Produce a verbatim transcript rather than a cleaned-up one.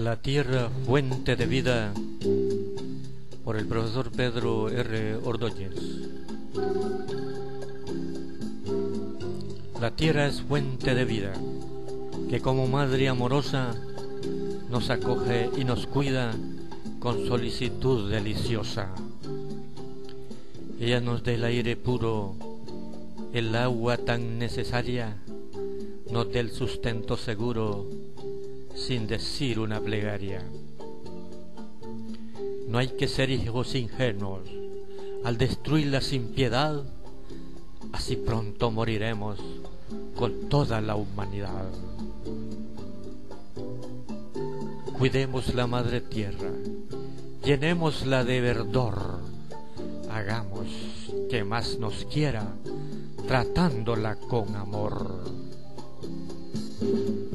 La tierra, fuente de vida, por el profesor Pedro R. Ordóñez. La tierra es fuente de vida, que como madre amorosa nos acoge y nos cuida con solicitud deliciosa. Ella nos da el aire puro, el agua tan necesaria, nos da el sustento seguro, sin decir una plegaria. No hay que ser hijos ingenuos, al destruirla sin piedad, así pronto moriremos con toda la humanidad. Cuidemos la madre tierra, llenémosla de verdor, hagamos que más nos quiera, tratándola con amor.